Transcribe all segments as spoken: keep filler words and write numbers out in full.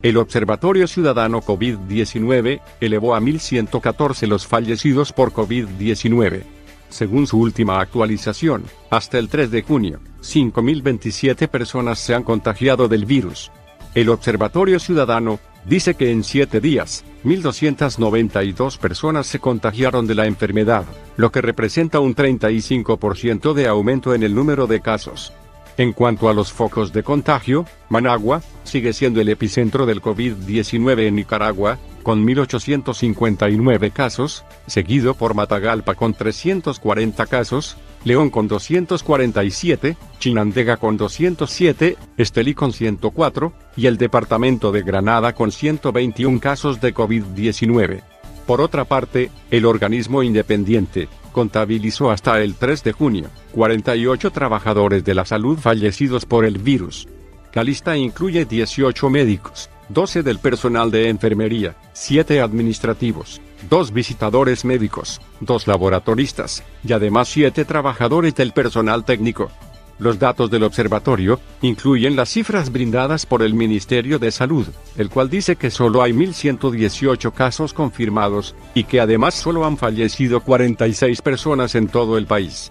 El Observatorio Ciudadano COVID diecinueve elevó a mil ciento catorce los fallecidos por COVID diecinueve. Según su última actualización, hasta el tres de junio, cinco mil veintisiete personas se han contagiado del virus. El Observatorio Ciudadano dice que en siete días, mil doscientas noventa y dos personas se contagiaron de la enfermedad, lo que representa un treinta y cinco por ciento de aumento en el número de casos. En cuanto a los focos de contagio, Managua sigue siendo el epicentro del COVID diecinueve en Nicaragua, con mil ochocientos cincuenta y nueve casos, seguido por Matagalpa con trescientos cuarenta casos, León con doscientos cuarenta y siete, Chinandega con doscientos siete, Estelí con ciento cuatro, y el departamento de Granada con ciento veintiún casos de COVID diecinueve. Por otra parte, el organismo independiente contabilizó hasta el tres de junio, cuarenta y ocho trabajadores de la salud fallecidos por el virus. La lista incluye dieciocho médicos, doce del personal de enfermería, siete administrativos, dos visitadores médicos, dos laboratoristas, y además siete trabajadores del personal técnico. Los datos del observatorio incluyen las cifras brindadas por el Ministerio de Salud, el cual dice que solo hay mil ciento dieciocho casos confirmados, y que además solo han fallecido cuarenta y seis personas en todo el país.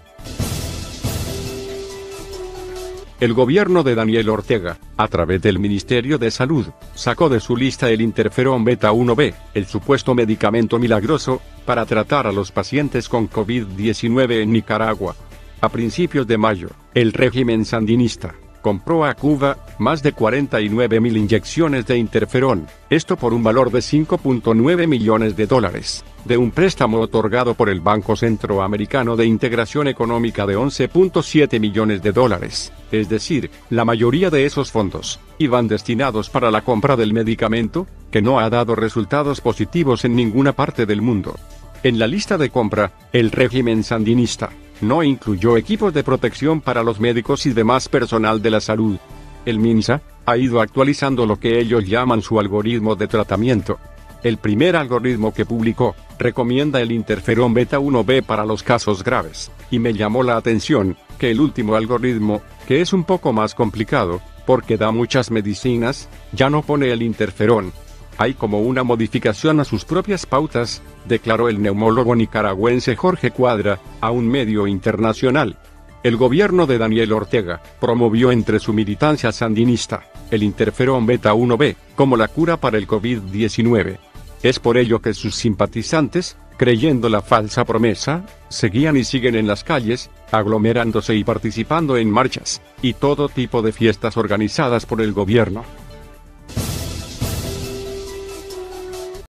El gobierno de Daniel Ortega, a través del Ministerio de Salud, sacó de su lista el interferón beta uno B, el supuesto medicamento milagroso, para tratar a los pacientes con COVID diecinueve en Nicaragua. A principios de mayo, el régimen sandinista compró a Cuba más de cuarenta y nueve mil inyecciones de interferón, esto por un valor de cinco punto nueve millones de dólares, de un préstamo otorgado por el Banco Centroamericano de Integración Económica de once punto siete millones de dólares, es decir, la mayoría de esos fondos iban destinados para la compra del medicamento, que no ha dado resultados positivos en ninguna parte del mundo. En la lista de compra, el régimen sandinista no incluyó equipos de protección para los médicos y demás personal de la salud. El MINSA ha ido actualizando lo que ellos llaman su algoritmo de tratamiento. El primer algoritmo que publicó recomienda el interferón beta uno B para los casos graves, y me llamó la atención que el último algoritmo, que es un poco más complicado, porque da muchas medicinas, ya no pone el interferón. Hay como una modificación a sus propias pautas, declaró el neumólogo nicaragüense Jorge Cuadra, a un medio internacional. El gobierno de Daniel Ortega promovió entre su militancia sandinista el interferón beta uno B como la cura para el COVID diecinueve. Es por ello que sus simpatizantes, creyendo la falsa promesa, seguían y siguen en las calles, aglomerándose y participando en marchas y todo tipo de fiestas organizadas por el gobierno.